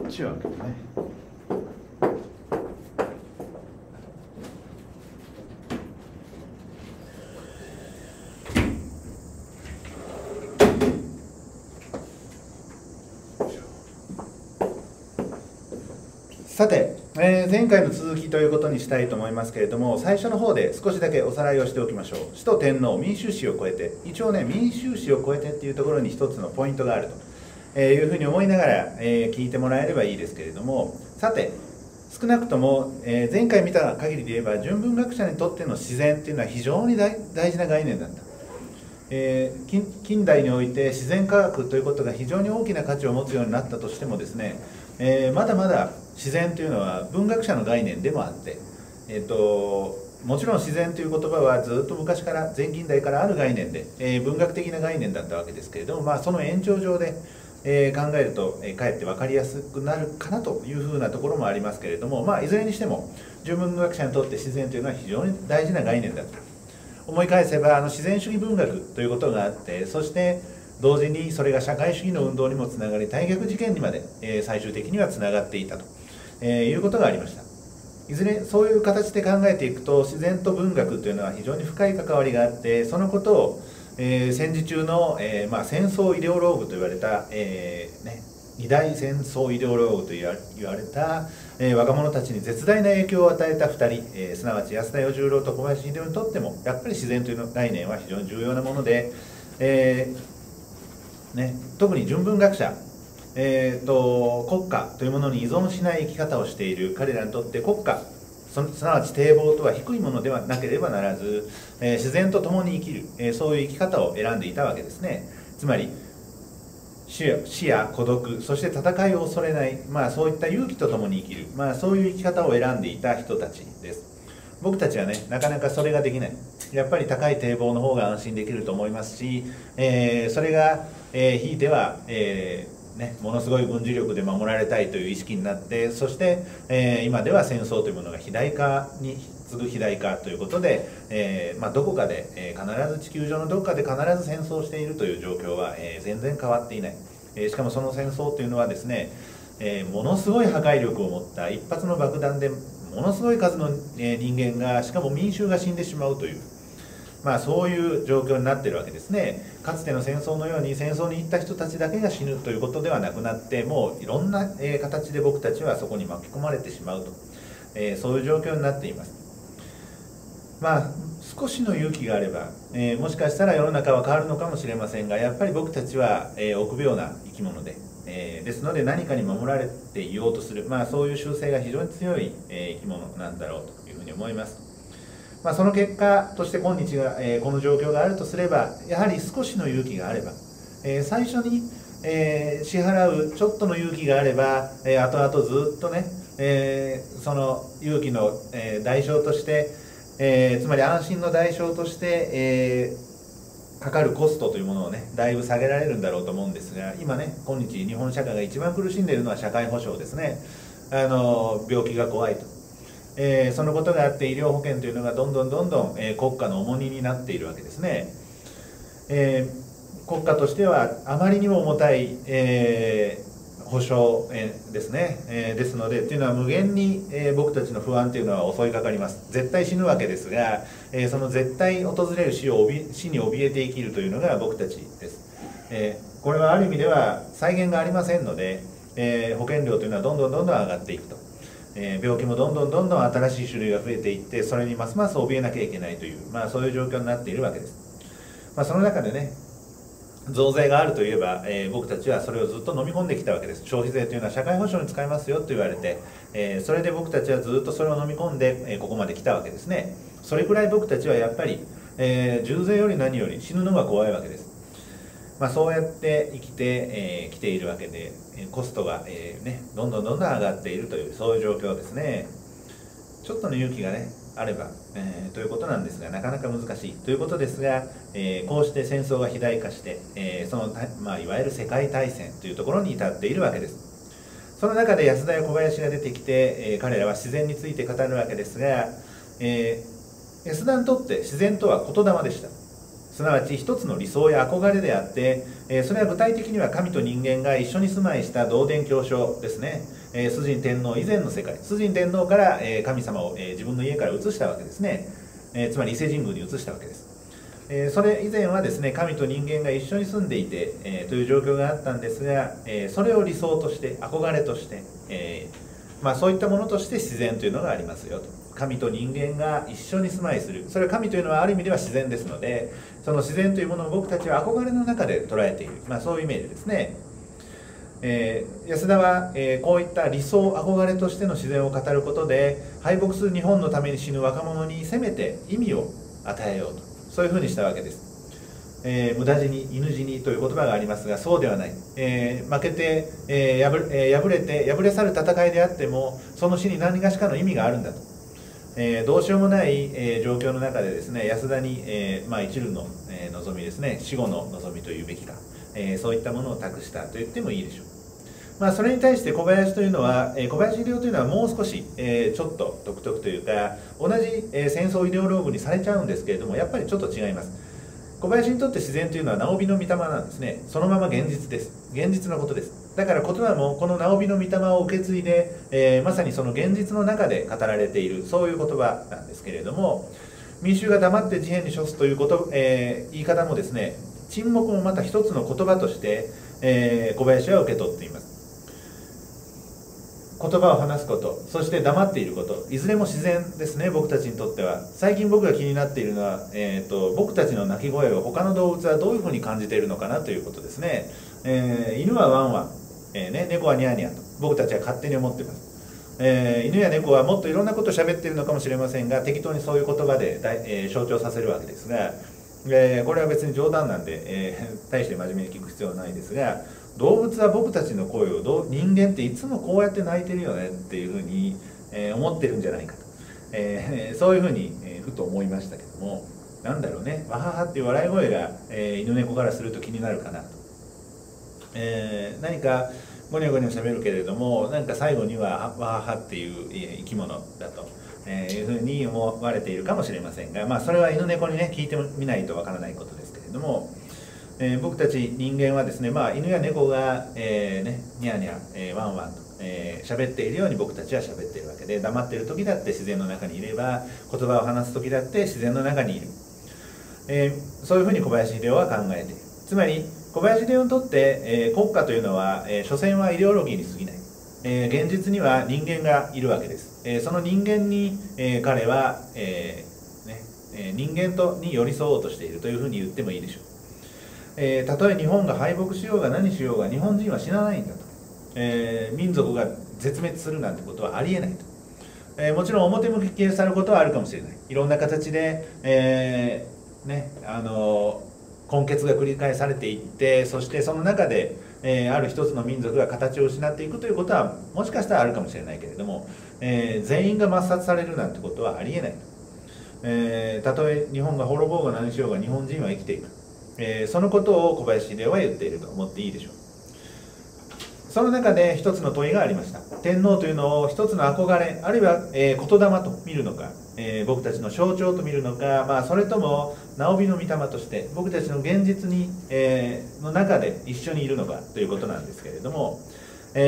ちはね。さて、前回の続きということにしたいと思いますけれども、最初の方で少しだけおさらいをしておきましょう。首都天皇民衆史を超えて、一応ね、民衆史を超えてっていうところに一つのポイントがあるというふうに思いながら、聞いてもらえればいいですけれども、さて、少なくとも、前回見た限りで言えば、純文学者にとっての自然っていうのは非常に大事な概念だった。近代において自然科学ということが非常に大きな価値を持つようになったとしてもですね、まだまだ自然というのは文学者の概念でもあって、もちろん自然という言葉はずっと昔から前近代からある概念で、文学的な概念だったわけですけれども、その延長上で、考えると、かえって分かりやすくなるかなというふうなところもありますけれども、いずれにしても純文学者にとって自然というのは非常に大事な概念だった。思い返せば自然主義文学ということがあって、そして同時にそれが社会主義の運動にもつながり、大逆事件にまで最終的にはつながっていたということがありました。いずれそういう形で考えていくと、自然と文学というのは非常に深い関わりがあって、そのことを戦時中の戦争イデオローグと言われた二大戦争イデオローグと言われた若者たちに絶大な影響を与えた2人、すなわち安田与十郎と小林秀夫にとってもやっぱり自然という概念は非常に重要なもので、特に純文学者、国家というものに依存しない生き方をしている彼らにとって、国家すなわち堤防とは低いものではなければならず、自然と共に生きる、そういう生き方を選んでいたわけですね。つまり死や孤独、そして戦いを恐れない、そういった勇気とともに生きる、そういう生き方を選んでいた人たちです。僕たちはね、なかなかそれができない。やっぱり高い堤防の方が安心できると思いますし、それが、ひいては、ものすごい軍事力で守られたいという意識になって、そして、今では戦争というものが肥大化に次ぐ肥大化ということで、どこかで、必ず地球上のどこかで必ず戦争をしているという状況は、全然変わっていない。しかもその戦争というのはですね、ものすごい破壊力を持った一発の爆弾でものすごい数の人間が、しかも民衆が死んでしまうという、そういう状況になっているわけですね。かつての戦争のように戦争に行った人たちだけが死ぬということではなくなって、もういろんな形で僕たちはそこに巻き込まれてしまうと、そういう状況になっています。少しの勇気があれば、もしかしたら世の中は変わるのかもしれませんが、やっぱり僕たちは、臆病な生き物で、ですので何かに守られていようとする、そういう習性が非常に強い、生き物なんだろうというふうに思います。その結果として今日が、この状況があるとすれば、やはり少しの勇気があれば、最初に、支払うちょっとの勇気があれば、後々ずっとね、その勇気の、代償として、つまり安心の代償として、かかるコストというものをね、だいぶ下げられるんだろうと思うんですが、今ね、今日日本社会が一番苦しんでいるのは社会保障ですね。病気が怖いと、そのことがあって医療保険というのがどんどん、国家の重荷になっているわけですね。国家としてはあまりにも重たい、保障、ですね、ですのでというのは無限に、僕たちの不安というのは襲いかかります。絶対死ぬわけですが、その絶対訪れる死に怯えて生きるというのが僕たちです。これはある意味では際限がありませんので、保険料というのはどんどん上がっていくと、病気もどんどん新しい種類が増えていって、それにますます怯えなきゃいけないという、そういう状況になっているわけです。その中でね、増税があるといえば、僕たちはそれをずっと飲み込んできたわけです。消費税というのは社会保障に使えますよと言われて、それで僕たちはずっとそれを飲み込んで、ここまで来たわけですね。それくらい僕たちはやっぱり、重税より何より死ぬのが怖いわけです。そうやって生きてきているわけで、コストが、どんどん上がっているという、そういう状況ですね。ちょっとの勇気がねあれば、ということなんですが、なかなか難しいということですが、こうして戦争が肥大化して、そのいわゆる世界大戦というところに至っているわけです。その中で安田や小林が出てきて、彼らは自然について語るわけですが、安田にとって自然とは言霊でした。すなわち一つの理想や憧れであって、それは具体的には神と人間が一緒に住まいした同殿共生ですね。 崇神天皇以前の世界、崇神天皇から、神様を、自分の家から移したわけですね。つまり伊勢神宮に移したわけです。それ以前はですね、神と人間が一緒に住んでいて、という状況があったんですが、それを理想として憧れとして、そういったものとして自然というのがありますよと。神と人間が一緒に住まいする、それは神というのはある意味では自然ですので、その自然というものを僕たちは憧れの中で捉えている、そういうイメージですね。安田は、こういった理想憧れとしての自然を語ることで、敗北する日本のために死ぬ若者にせめて意味を与えようと、そういうふうにしたわけです。無駄死に犬死にという言葉がありますが、そうではない。負けて、敗れ去る戦いであっても、その死に何がしかの意味があるんだと。どうしようもない、状況の中でですね、安田に、一縷の、望みですね、死後の望みというべきか、そういったものを託したと言ってもいいでしょう。それに対して小林というのは、小林秀夫というのはもう少し、ちょっと独特というか、同じ、戦争イデオローグにされちゃうんですけれども、やっぱりちょっと違います。小林にとって自然というのは直美の御霊なんですね。そのまま現実です。現実のことです。だから言葉もこの直美の御霊を受け継いで、まさにその現実の中で語られている、そういう言葉なんですけれども、民衆が黙って地平に処すという言い方もですね、沈黙もまた一つの言葉として、小林は受け取っています。言葉を話すこと、そして黙っていること、いずれも自然ですね、僕たちにとっては。最近僕が気になっているのは、僕たちの鳴き声を他の動物はどういうふうに感じているのかなということですね。犬はワンワン、猫はニャーニャーと僕たちは勝手に思っています。犬や猫はもっといろんなことを喋っているのかもしれませんが、適当にそういう言葉で象徴させるわけですが、これは別に冗談なんで、大して真面目に聞く必要はないですが、動物は僕たちの声を人間っていつもこうやって鳴いてるよねっていうふうに、思ってるんじゃないかと、そういうふうに、ふと思いましたけども、なんだろうね、わははっていう笑い声が、犬猫からすると気になるかなと、何かゴニョゴニョ喋るけれども、なんか最後にはわははっていう生き物だと、いうふうに思われているかもしれませんが、それは犬猫にね聞いてみないとわからないことですけれども、僕たち人間はですね、犬や猫が、ニャーニャー、ワンワンと喋っているように僕たちは喋っているわけで、黙っている時だって自然の中にいれば、言葉を話す時だって自然の中にいる、そういうふうに小林秀夫は考えている。つまり小林秀夫にとって、国家というのは、所詮はイデオロギーに過ぎない、現実には人間がいるわけです。その人間に、彼は、人間に寄り添おうとしているというふうに言ってもいいでしょう。たとえ日本が敗北しようが何しようが日本人は死なないんだと、民族が絶滅するなんてことはありえないと、もちろん表向き消されることはあるかもしれない。いろんな形で、根血が繰り返されていって、そしてその中で、ある一つの民族が形を失っていくということはもしかしたらあるかもしれないけれども、全員が抹殺されるなんてことはありえないと、たとえ日本が滅ぼうが何しようが日本人は生きていく、そのことを小林秀夫は言っていると思っていいでしょう。その中で一つの問いがありました。天皇というのを一つの憧れ、あるいは、言霊と見るのか、僕たちの象徴と見るのか、それとも直美の御霊として僕たちの現実に、の中で一緒にいるのかということなんですけれども、言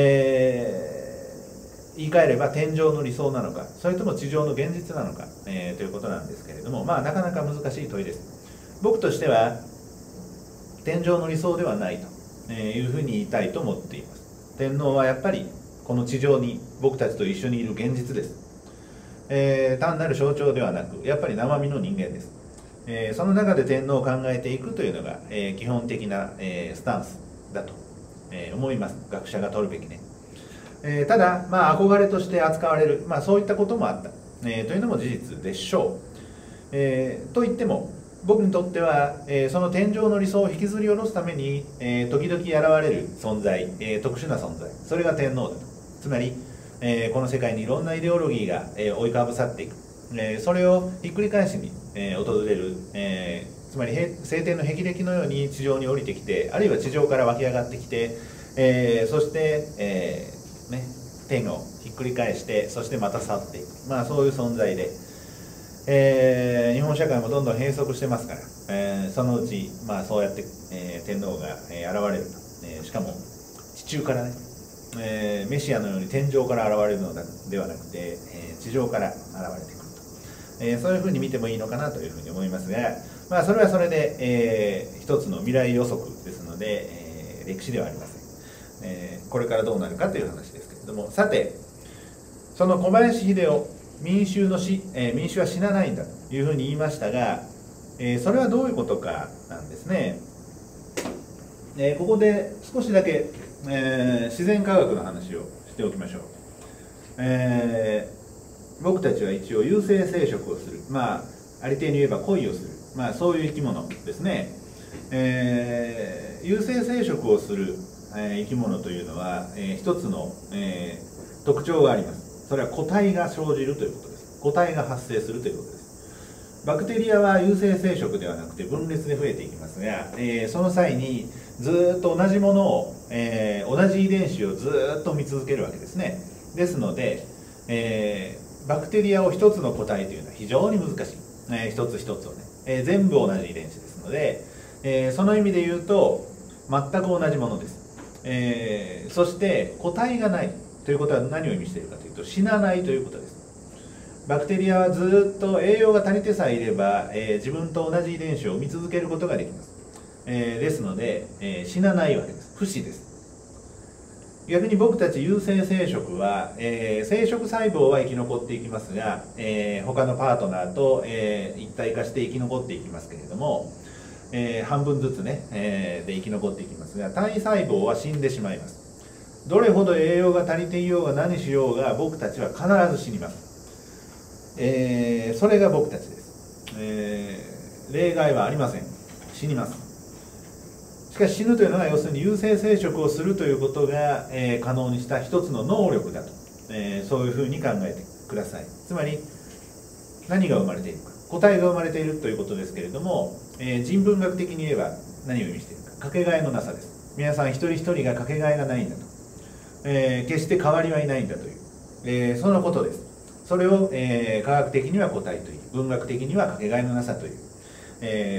い換えれば天上の理想なのか、それとも地上の現実なのか、ということなんですけれども、なかなか難しい問いです。僕としては天上の理想ではないというふうに言いたいと思っています。天皇はやっぱりこの地上に僕たちと一緒にいる現実です。単なる象徴ではなくやっぱり生身の人間です。その中で天皇を考えていくというのが、基本的な、スタンスだと、思います。学者が取るべきね。ただ、憧れとして扱われる、そういったこともあった、というのも事実でしょう。といっても僕にとっては、その天上の理想を引きずり下ろすために、時々現れる存在、特殊な存在、それが天皇だと。つまり、この世界にいろんなイデオロギーが、追いかぶさっていく、それをひっくり返しに、訪れる、つまり晴天の霹靂のように地上に降りてきて、あるいは地上から湧き上がってきて、そして、天をひっくり返してそしてまた去っていく、そういう存在で、日本社会もどんどん閉塞してますから、そのうち、そうやって、天皇が、現れると、しかも地中からね、 メシアのように天井から現れるのではなくて、地上から現れてくると、そういうふうに見てもいいのかなというふうに思いますが、それはそれで、一つの未来予測ですので、歴史ではありません。これからどうなるかという話ですけれども、さてその小林秀夫、民衆は死なないんだというふうに言いましたが、それはどういうことかなんですね。ここで少しだけ、自然科学の話をしておきましょう。僕たちは一応有性生殖をする、ありていに言えば恋をする、そういう生き物ですね。有性生殖をする生き物というのは、一つの、特徴があります。それは個体が生じるということです。個体が発生するということです。バクテリアは有性生殖ではなくて分裂で増えていきますが、その際にずっと同じものを、同じ遺伝子をずっと見続けるわけですね。ですので、バクテリアを一つの個体というのは非常に難しい、一つ一つをね、全部同じ遺伝子ですので、その意味で言うと全く同じものです。そして個体がないということは何を意味しているかというと、死なないということです。バクテリアはずっと栄養が足りてさえいれば、自分と同じ遺伝子を見続けることができます。ですので、死なないわけです。不死です。逆に僕たち有性生殖は、生殖細胞は生き残っていきますが、他のパートナーと、一体化して生き残っていきますけれども、半分ずつね、で生き残っていきますが、体細胞は死んでしまいます。どれほど栄養が足りていようが何しようが僕たちは必ず死にます。それが僕たちです。例外はありません。死にます。しかし死ぬというのは要するに有性生殖をするということが、可能にした一つの能力だと、そういうふうに考えてください。つまり何が生まれているか、個体が生まれているということですけれども、人文学的に言えば何を意味しているか、かけがえのなさです。皆さん一人一人がかけがえがないんだと、決して変わりはいないんだという、そのことです。それを、科学的には個体という、文学的にはかけがえのなさという、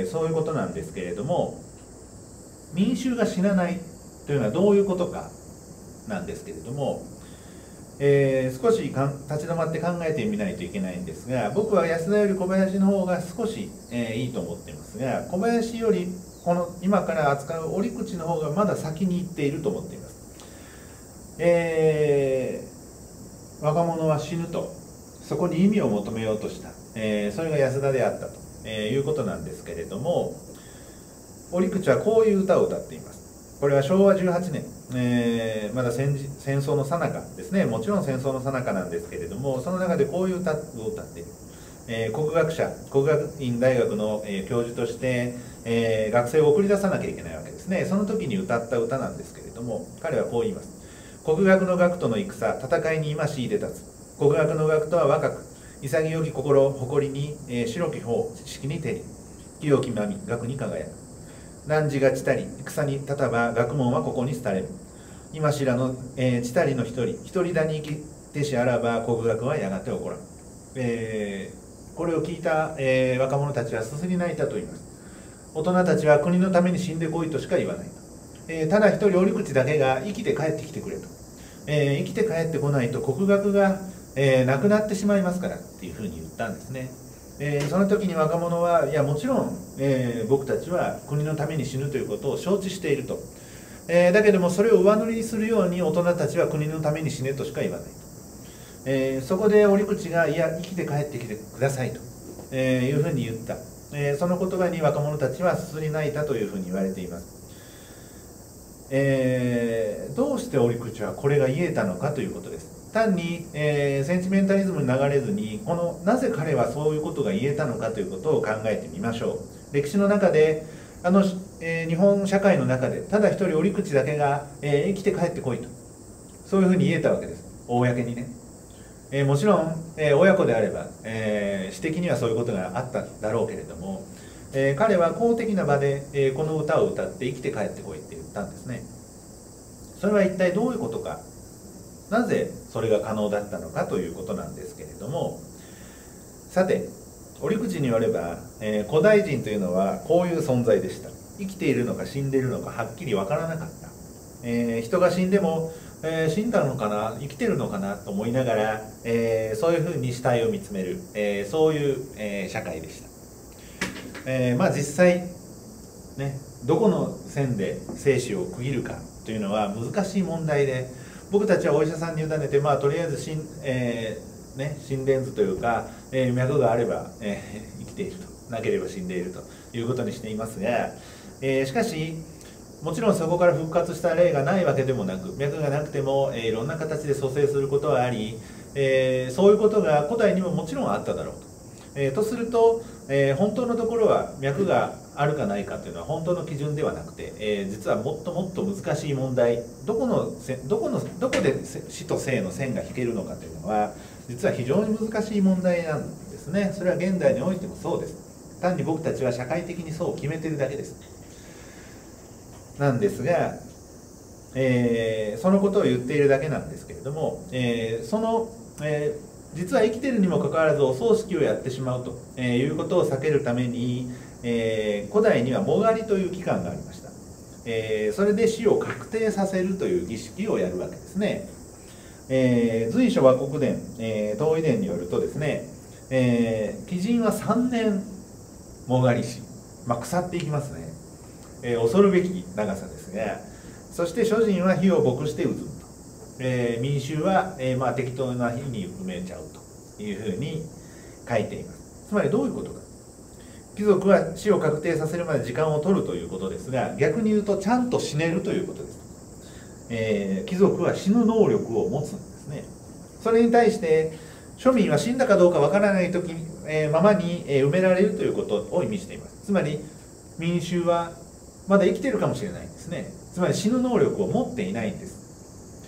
そういうことなんですけれども、民衆が死なないというのはどういうことかなんですけれども、少し立ち止まって考えてみないといけないんですが、僕は安田より小林の方が少し、いいと思っていますが、小林よりこの今から扱う折口の方がまだ先に行っていると思っています。若者は死ぬと、そこに意味を求めようとした、それが安田であったと、いうことなんですけれども、折口はこういう歌を歌っています。これは昭和18年、まだ戦争の最中ですね。もちろん戦争の最中なんですけれども、その中でこういう歌を歌っている。国学院大学の、教授として、学生を送り出さなきゃいけないわけですね。その時に歌った歌なんですけれども、彼はこう言います。国学の学との戦、戦いに今しいで立つ。国学の学とは若く、潔き心誇りに、白き方式に照り、清きまみ学に輝く。汝が地たり戦に立たば学問はここに廃れる。今しらの、地たりの一人だに生きてしあらば国学はやがて起こらん。これを聞いた、若者たちはすすり泣いたと言います。大人たちは国のために死んでこいとしか言わないと。ただ一人折口だけが生きて帰ってきてくれと。生きて帰ってこないと国学が、なくなってしまいますからっていうふうに言ったんですね。その時に若者は、いやもちろん、僕たちは国のために死ぬということを承知していると、だけどもそれを上塗りにするように大人たちは国のために死ねとしか言わないと、そこで折口が、いや生きて帰ってきてくださいと、いうふうに言った、その言葉に若者たちはすすり泣いたというふうに言われています。どうして折口はこれが言えたのかということです。単に、センチメンタリズムに流れずに、なぜ彼はそういうことが言えたのかということを考えてみましょう。歴史の中で日本社会の中でただ一人折口だけが、生きて帰ってこいと、そういうふうに言えたわけです。公にね。もちろん、親子であれば、私的にはそういうことがあっただろうけれども、彼は公的な場で、この歌を歌って生きて帰ってこいって言ったんですね。それは一体どういうことか、なぜそれが可能だったのかということなんですけれども、さて折口によれば、古代人というのはこういう存在でした。生きているのか死んでいるのかはっきり分からなかった。人が死んでも、 死んだのかな、生きてるのかなと思いながら、そういうふうに死体を見つめる、そういう、社会でした。まあ実際ね、どこの線で生死を区切るかというのは難しい問題で、僕たちはお医者さんに委ねて、まあとりあえず心電図というか、脈があれば、生きていると、なければ死んでいるということにしていますが、しかしもちろんそこから復活した例がないわけでもなく、脈がなくても、いろんな形で蘇生することはあり、そういうことが古代にももちろんあっただろうと。とすると、本当のところは脈があるかないかというのは本当の基準ではなくて、実はもっともっと難しい問題、どこで死と生の線が引けるのかというのは実は非常に難しい問題なんですね。それは現代においてもそうです。単に僕たちは社会的にそう決めてるだけです。なんですが、そのことを言っているだけなんですけれども、実は生きているにもかかわらずお葬式をやってしまうということを避けるために、古代にはもがりという期間がありました。それで死を確定させるという儀式をやるわけですね。随所和国伝、東夷伝によるとですね、鬼人は3年もがりし、腐っていきますね。恐るべき長さですが、そして諸人は火を牧してうずむと、民衆は、適当な火に埋めちゃうというふうに書いています。つまりどういうことか、貴族は死を確定させるまで時間を取るということですが、逆に言うとちゃんと死ねるということです。貴族は死ぬ能力を持つんですね。それに対して庶民は死んだかどうかわからない時に、ままに埋められるということを意味しています。つまり民衆はまだ生きているかもしれないんですね。つまり死ぬ能力を持っていないんです、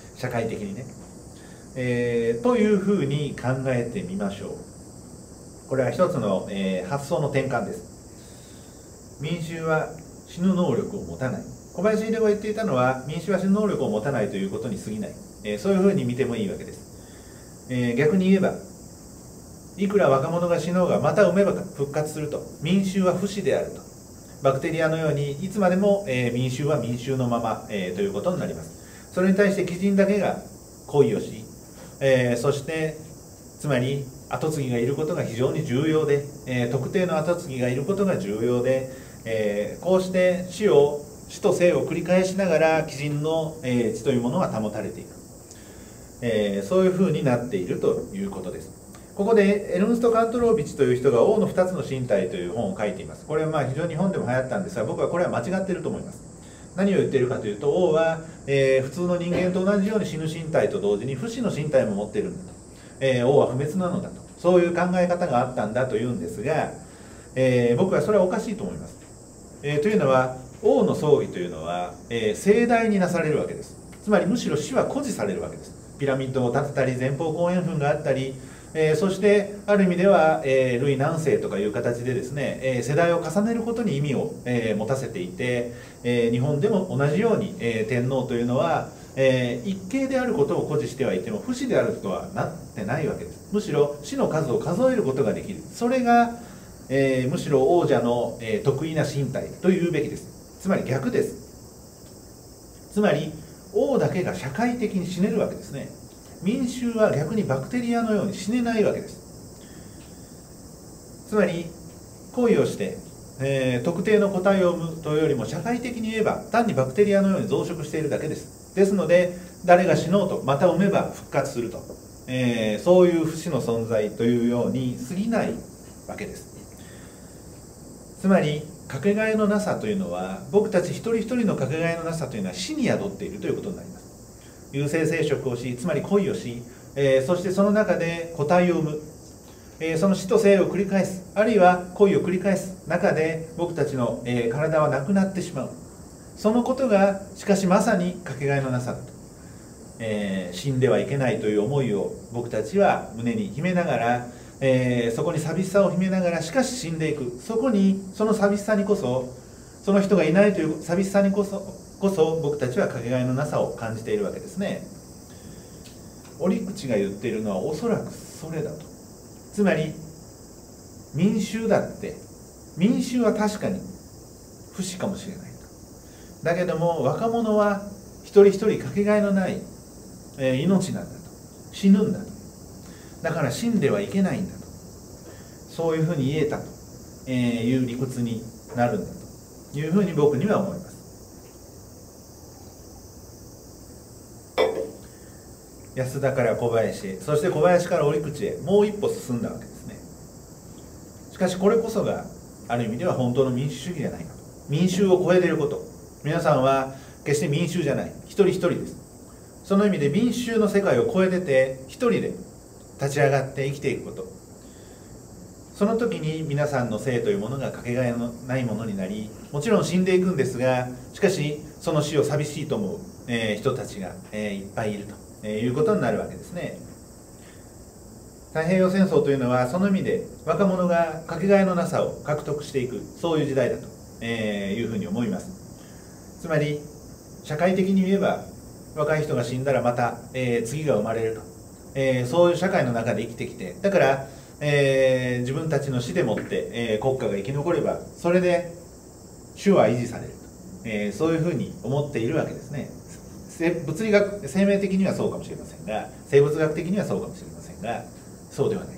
社会的にね。というふうに考えてみましょう。これは一つの、発想の転換です。民衆は死ぬ能力を持たない。小林秀夫が言っていたのは、民衆は死ぬ能力を持たないということに過ぎない、そういうふうに見てもいいわけです。逆に言えば、いくら若者が死のうがまた産めば復活すると、民衆は不死であると。バクテリアのようにいつまでも、民衆は民衆のまま、ということになります。それに対して鬼人だけが恋をし、そしてつまり跡継ぎがいることが非常に重要で、特定の跡継ぎがいることが重要で、こうして死と生を繰り返しながら鬼人の、血というものが保たれていく、そういうふうになっているということです。ここでエルンスト・カントロービチという人が「王の2つの身体」という本を書いています。これは非常に日本でも流行ったんですが、僕はこれは間違っていると思います。何を言っているかというと、王は、普通の人間と同じように死ぬ身体と同時に不死の身体も持っているんだと、王は不滅なのだと、そういう考え方があったんだというんですが、僕はそれはおかしいと思います。というのは、王の葬儀というのは、盛大になされるわけです。つまりむしろ死は誇示されるわけです。ピラミッドを建てたり、前方後円墳があったり、そしてある意味では、類南世とかいう形でですね、世代を重ねることに意味を、持たせていて、日本でも同じように、天皇というのは、一系であることを誇示してはいても不死であるとはなってないわけです。むしろ死の数を数えることができる。それが、むしろ王者の、得意な身体というべきです。つまり逆です。つまり王だけが社会的に死ねるわけですね。民衆は逆にバクテリアのように死ねないわけです。つまり恋をして、特定の個体を産むというよりも社会的に言えば単にバクテリアのように増殖しているだけです。ですので誰が死のうとまた産めば復活すると、そういう不死の存在というように過ぎないわけです。つまりかけがえのなさというのは、僕たち一人一人のかけがえのなさというのは死に宿っているということになります。有性生殖をし、つまり恋をし、そしてその中で個体を産む、その死と生を繰り返す、あるいは恋を繰り返す中で僕たちの、体はなくなってしまう。そのことがしかしまさにかけがえのなさだと、死んではいけないという思いを僕たちは胸に秘めながら、そこに寂しさを秘めながらしかし死んでいく。そこにその寂しさにこそ、その人がいないという寂しさにこそ僕たちはかけがえのなさを感じているわけですね。折口が言っているのはおそらくそれだと。つまり民衆だって、民衆は確かに不死かもしれないと。だけども若者は一人一人かけがえのない命なんだと、死ぬんだと、だから死んではいけないんだと、そういうふうに言えたという理屈になるんだというふうに僕には思います。安田から小林へ、そして小林から折口へもう一歩進んだわけですね。しかしこれこそがある意味では本当の民主主義じゃないかと。民衆を超えていること、皆さんは決して民衆じゃない、一人一人です。その意味で民衆の世界を超えてて一人で立ち上がって生きていくこと、その時に皆さんの生というものがかけがえのないものになり、もちろん死んでいくんですが、しかしその死を寂しいと思う、人たちが、いっぱいいるということになるわけですね。太平洋戦争というのはその意味で若者がかけがえのなさを獲得していく、そういう時代だというふうに思います。つまり社会的に言えば若い人が死んだらまた、次が生まれると、そういう社会の中で生きてきて、だから、自分たちの死でもって、国家が生き残ればそれで種は維持されると、そういうふうに思っているわけですね。物理学生命的にはそうかもしれませんが、生物学的にはそうかもしれませんが、そうではない。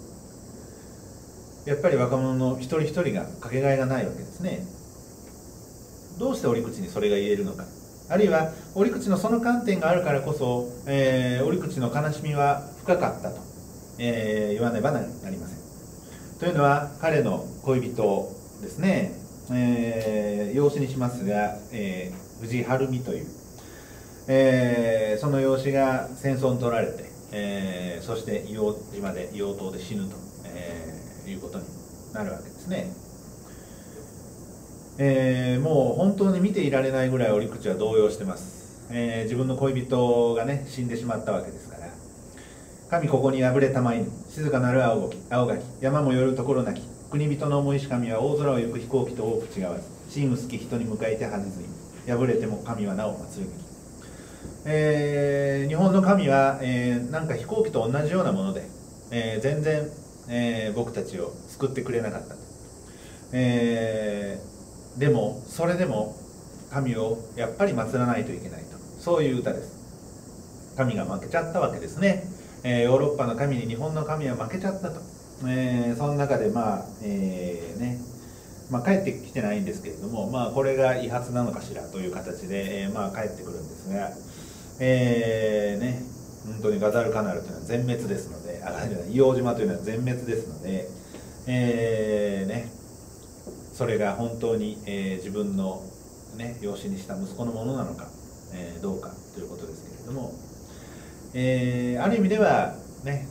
やっぱり若者の一人一人がかけがえがないわけですね。どうして折口にそれが言えるのか、あるいは折口のその観点があるからこそ、折口の悲しみは深かったと、言わねばなりません。というのは彼の恋人ですね、養子にしますが、藤井晴美という、その養子が戦争に取られて、そして硫黄島で硫黄島で死ぬと、いうことになるわけですね。もう本当に見ていられないぐらい折口は動揺してます。自分の恋人がね死んでしまったわけですから。神ここに破れたまいぬ、静かなる青垣、山も寄るところなき、国人の思いし神は大空を行く飛行機と多く違わず、真薄き人に迎えてはねずい、破れても神はなお祭るべき。日本の神は、なんか飛行機と同じようなもので、全然、僕たちを救ってくれなかったと。でもそれでも神をやっぱり祀らないといけないと、そういう歌です。神が負けちゃったわけですね。ヨーロッパの神に日本の神は負けちゃったと、その中で帰ってきてないんですけれども、これが遺髪なのかしらという形で、帰ってくるんですが、本当にガダルカナルというのは全滅ですので、硫黄島というのは全滅ですので、それが本当に、自分の、養子にした息子のものなのか、どうかということですけれども、ある意味ではね、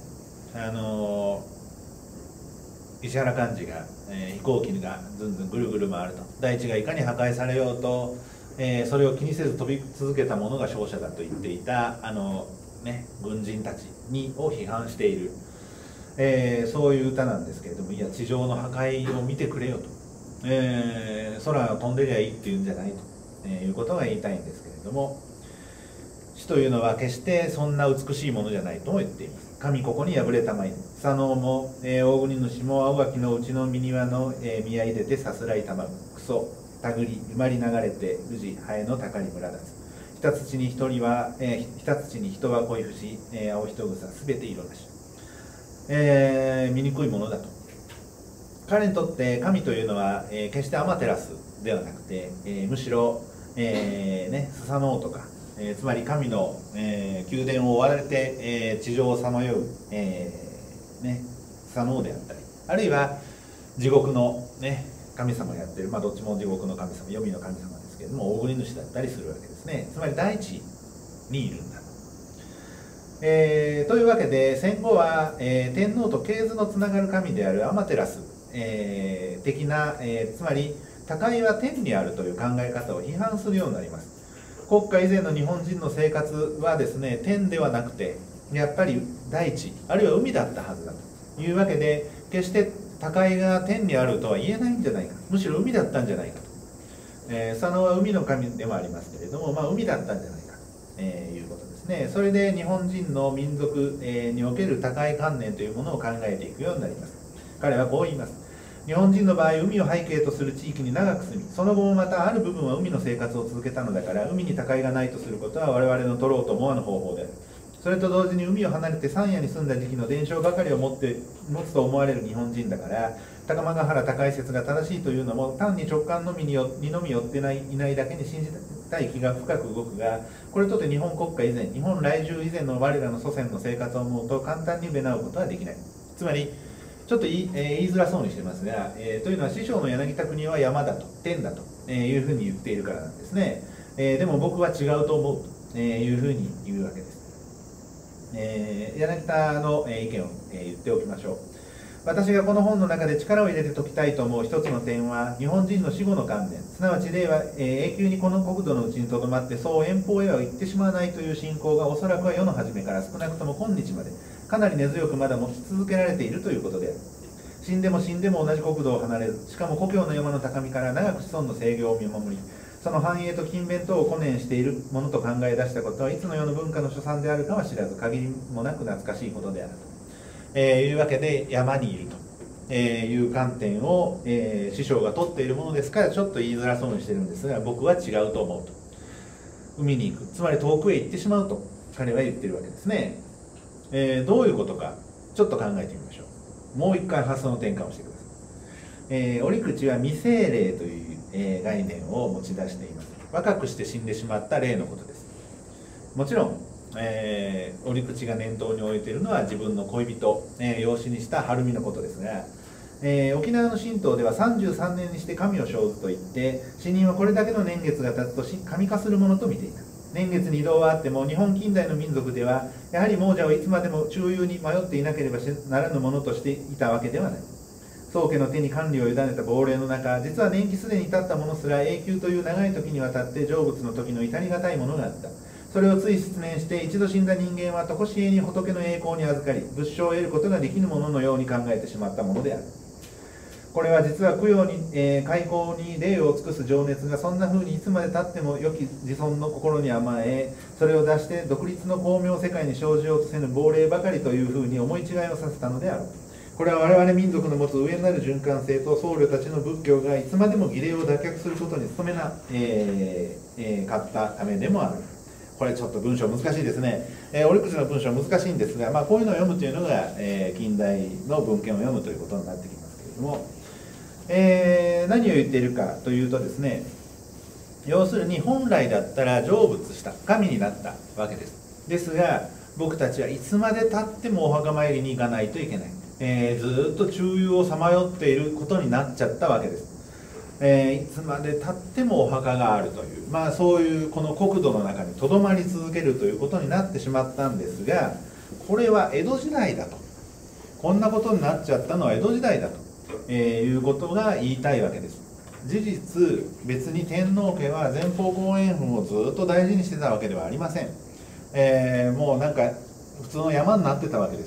石原幹事が、飛行機がずんずんぐるぐる回ると、大地がいかに破壊されようと、それを気にせず飛び続けたものが勝者だと言っていた軍人たちを批判している、そういう歌なんですけれども、いや地上の破壊を見てくれよと、空を飛んでりゃいいっていうんじゃないと、いうことが言いたいんですけれども、死というのは決してそんな美しいものじゃないとも言っています。神ここに破れたまい、佐野も、大国主も青垣のうちの身庭の、宮入れてさすらいたまぐ、クソたぐり埋まり流れて宇治ハエのたかり村立つ、ひた土に人は恋ふし、青一草すべて色なし、醜いものだと。彼にとって神というのは、決してアマテラスではなくて、むしろ、スサノオとか、つまり神の、宮殿を追われて、地上をさまよう、スサノオであったり、あるいは地獄の、神様をやってる、どっちも地獄の神様、黄泉の神様ですけれども、大国主だったりするわけですね。つまり大地にいるんだと。というわけで戦後は、天皇と系図のつながる神であるアマテラス、的な、つまり他界は天にあるという考え方を批判するようになります。国家以前の日本人の生活はですね、天ではなくてやっぱり大地あるいは海だったはずだというわけで、決して他界が天にあるとは言えないんじゃないか、むしろ海だったんじゃないかと。佐野は海の神でもありますけれども、海だったんじゃないかと、いうことですね。それで日本人の民族、における他界観念というものを考えていくようになります。彼はこう言います。 日本人の場合、海を背景とする地域に長く住み、その後もまたある部分は海の生活を続けたのだから、海に他界がないとすることは我々の取ろうと思わぬ方法である。それと同時に海を離れて山野に住んだ時期の伝承ばかりを持つと思われる日本人だから、高間ヶ原高い説が正しいというのも単に直感のみにのみ寄っていないだけに信じたい気が深く動くが、これとて日本国家以前、日本来住以前の我らの祖先の生活を思うと簡単に埋め直うことはできない。つまりちょっと言いづらそうにしてますが、というのは師匠の柳田国は山だと天だというふうに言っているからなんですね。でも僕は違うと思うというふうに言うわけです。柳田の意見を言っておきましょう。私がこの本の中で力を入れて解きたいと思う一つの点は、日本人の死後の観念、すなわち霊は永久にこの国土のうちにとどまってそう遠方へは行ってしまわないという信仰がおそらくは世の初めから少なくとも今日までかなり根強くまだ持ち続けられているということである。死んでも同じ国土を離れず、しかも故郷の山の高みから長く子孫の制御を見守り、その繁栄と勤勉等を懸念しているものと考え出したことはいつの世の文化の所産であるかは知らず、限りもなく懐かしいことであるというわけで、山にいるという観点を師匠が取っているものですから、ちょっと言いづらそうにしてるんですが、僕は違うと思うと。海に行く、つまり遠くへ行ってしまうと彼は言ってるわけですね。どういうことかちょっと考えてみましょう。もう一回発想の転換をしてください。折口は未生霊という、概念を持ち出しています。若くして死んでしまった霊のことです。もちろん、折口が念頭に置いているのは自分の恋人、養子にした晴美のことですが、沖縄の神道では33年にして神を生ずといって、死人はこれだけの年月が経つと神化するものと見ていた。年月に移動はあっても、日本近代の民族ではやはり亡者をいつまでも中庸に迷っていなければならぬものとしていたわけではない。宗家の手に管理を委ねた亡霊の中、実は年季すでに経ったものすら永久という長い時にわたって成仏の時の至りがたいものがあった。それをつい失念して、一度死んだ人間は常しえに仏の栄光に預かり、仏性を得ることができぬもののように考えてしまったものである。これは実は供養に、開口に礼を尽くす情熱がそんな風にいつまでたっても良き自尊の心に甘え、それを出して独立の光明世界に生じようとせぬ亡霊ばかりという風に思い違いをさせたのである。これは我々民族の持つ上なる循環性と僧侶たちの仏教がいつまでも儀礼を脱却することに努めなかったためでもある。これちょっと文章難しいですね。折口の文章難しいんですが、こういうのを読むというのが、近代の文献を読むということになってきますけれども、何を言っているかというとですね、要するに本来だったら成仏した神になったわけです。ですが、僕たちはいつまでたってもお墓参りに行かないといけない、ずっと中庸をさまよっていることになっちゃったわけです。いつまでたってもお墓があるという、そういうこの国土の中にとどまり続けるということになってしまったんですが、これは江戸時代だと、こんなことになっちゃったのは江戸時代だと、いうことが言いたいわけです。事実、別に天皇家は前方後円墳をずっと大事にしてたわけではありません。もうなんか普通の山になってたわけです。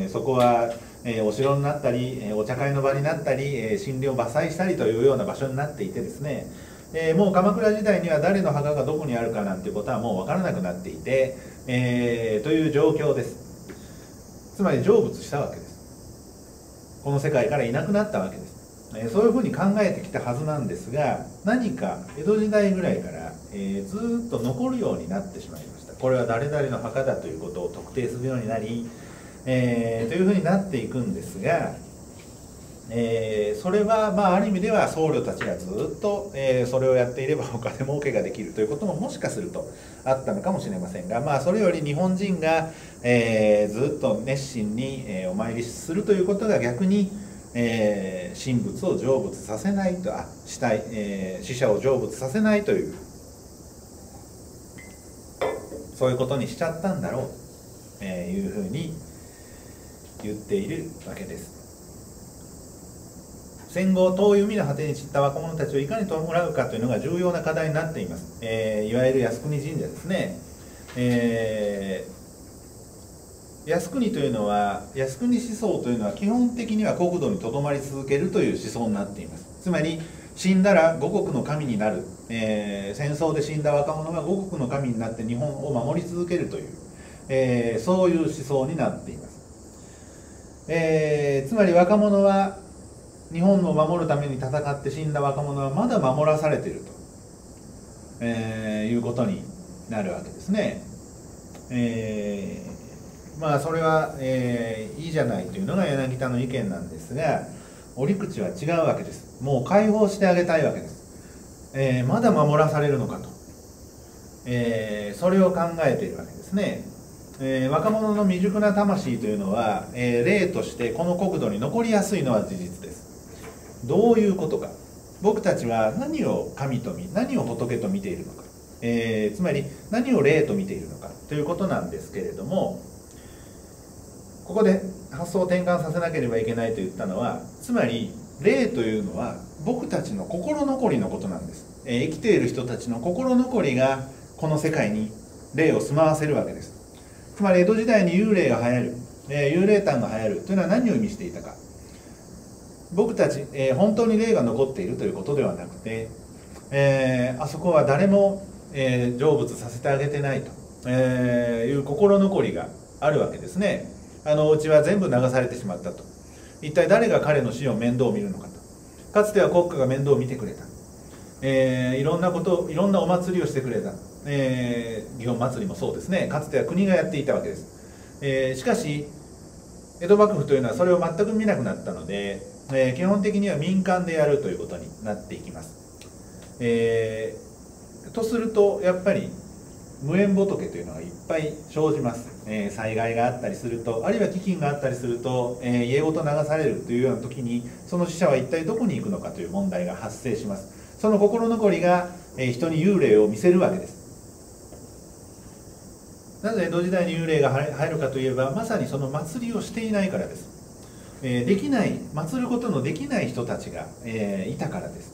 そこはお城になったり、お茶会の場になったり、森林を伐採したりというような場所になっていてですね、もう鎌倉時代には誰の墓がどこにあるかなんていうことはもう分からなくなっていて、という状況です。つまり成仏したわけです。この世界からいなくなったわけです。そういうふうに考えてきたはずなんですが、何か江戸時代ぐらいから、ずっと残るようになってしまいました。これは誰々の墓だということを特定するようになり、というふうになっていくんですが、それはある意味では僧侶たちがずっと、それをやっていればお金儲けができるということももしかするとあったのかもしれませんが、それより日本人が、ずっと熱心に、お参りするということが逆に、神仏を成仏させないと死者を成仏させないという、そういうことにしちゃったんだろうというふうに言っているわけです。戦後遠い海の果てに散った若者たちをいかに弔うかというのが重要な課題になっています。いわゆる靖国神社ですね。靖国というのは、靖国思想というのは基本的には国土にとどまり続けるという思想になっています。つまり死んだら五国の神になる、戦争で死んだ若者が五国の神になって日本を守り続けるという、そういう思想になっています。つまり若者は日本を守るために戦って死んだ若者はまだ守らされていると、いうことになるわけですね。まあそれは、いいじゃないというのが柳田の意見なんですが、折口は違うわけです。もう解放してあげたいわけです。まだ守らされるのかと、それを考えているわけですね。若者の未熟な魂というのは、例としてこの国土に残りやすいのは事実です。どういうことか。僕たちは何を神と見、何を仏と見ているのか、つまり何を霊と見ているのかということなんですけれども、ここで発想を転換させなければいけないと言ったのは、つまり霊というのは僕たちの心残りのことなんです。生きている人たちの心残りがこの世界に霊を住まわせるわけです。つまり江戸時代に幽霊が流行る、幽霊譚が流行るというのは何を意味していたか。僕たち、本当に霊が残っているということではなくて、あそこは誰も、成仏させてあげてないと、いう心残りがあるわけですね。お家は全部流されてしまったと。一体誰が彼の死を面倒を見るのかと。かつては国家が面倒を見てくれた。いろんなお祭りをしてくれた。祇園祭りもそうですね。かつては国がやっていたわけです。しかし江戸幕府というのはそれを全く見なくなったので、基本的には民間でやるということになっていきます。とするとやっぱり無縁仏というのがいっぱい生じます。災害があったりすると、あるいは飢饉があったりすると、家ごと流されるというような時に、その死者は一体どこに行くのかという問題が発生します。その心残りが、人に幽霊を見せるわけです。なぜ江戸時代に幽霊が入るかといえば、まさにその祭りをしていないからです。できない、祭ることのできない人たちが、いたからです。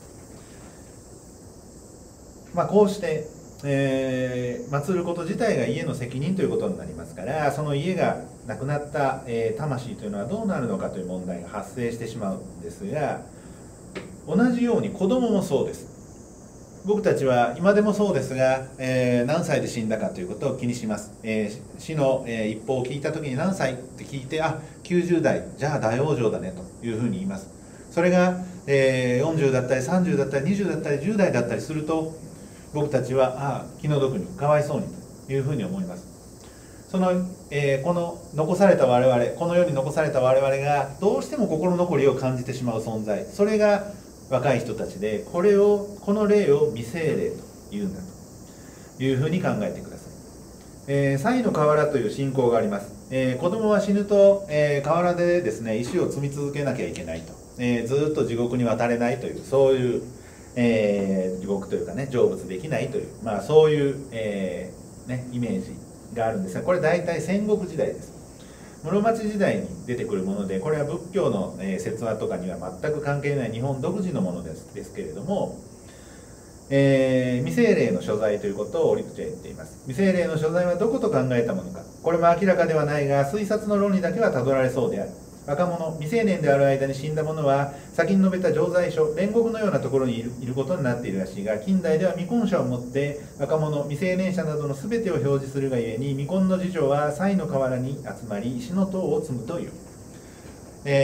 こうして、祀ること自体が家の責任ということになりますから、その家が亡くなった、魂というのはどうなるのかという問題が発生してしまうんですが、同じように子供もそうです。僕たちは今でもそうですが、何歳で死んだかということを気にします。死の、一報を聞いた時に何歳って聞いて、90代、じゃあ大往生だねというふうに言います。それが、40だったり30だったり20だったり10代だったりすると、僕たちは気の毒にかわいそうにというふうに思います。この残された我々、この世に残された我々がどうしても心残りを感じてしまう存在、それが若い人たちで、この霊を未成霊というんだというふうに考えてください。賽の河原という信仰があります。子供は死ぬと、河原でですね、石を積み続けなきゃいけないと、ずっと地獄に渡れないという、そういう地獄というかね、成仏できないという、そういう、イメージがあるんですが、これ大体戦国時代です。室町時代に出てくるもので、これは仏教の説話とかには全く関係ない日本独自のものですけれども、未成霊の所在ということを折口は言っています。未成霊の所在はどこと考えたものか、これも明らかではないが、推察の論理だけはたどられそうである。若者、未成年である間に死んだ者は、先に述べた常在所、煉獄のようなところにいることになっているらしいが、近代では未婚者をもって若者、未成年者などの全てを表示するがゆえに、未婚の次女は賽の河原に集まり、石の塔を積むという。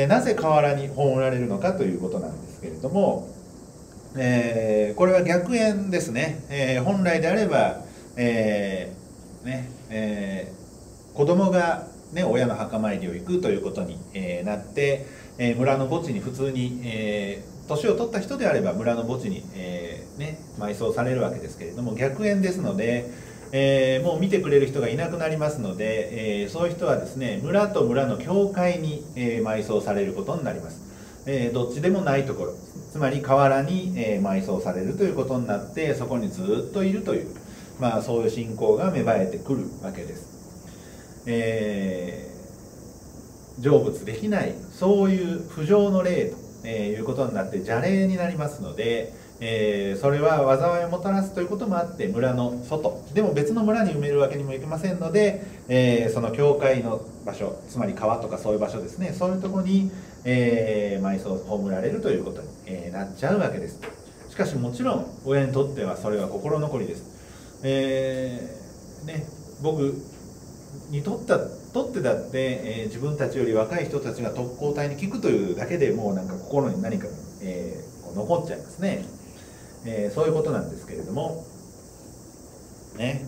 なぜ河原に葬られるのかということなんですけれども、これは逆縁ですね。本来であれば、子供が親の墓参りを行くということになって、村の墓地に普通に、年を取った人であれば村の墓地に、埋葬されるわけですけれども、逆縁ですので、もう見てくれる人がいなくなりますので、そういう人はですね、村と村の境界に、埋葬されることになります。どっちでもないところ、つまり河原に、埋葬されるということになって、そこにずっといるという、そういう信仰が芽生えてくるわけです。成仏できない、そういう不浄の霊ということになって邪霊になりますので、それは災いをもたらすということもあって、村の外でも別の村に埋めるわけにもいきませんので、その境界の場所、つまり川とかそういう場所ですね、そういうところに、埋葬葬られるということに、なっちゃうわけです。しかしもちろん親にとってはそれは心残りです。僕にとってだって、自分たちより若い人たちが特攻隊に聞くというだけでもうなんか心に何か、こう残っちゃいますね、そういうことなんですけれどもね。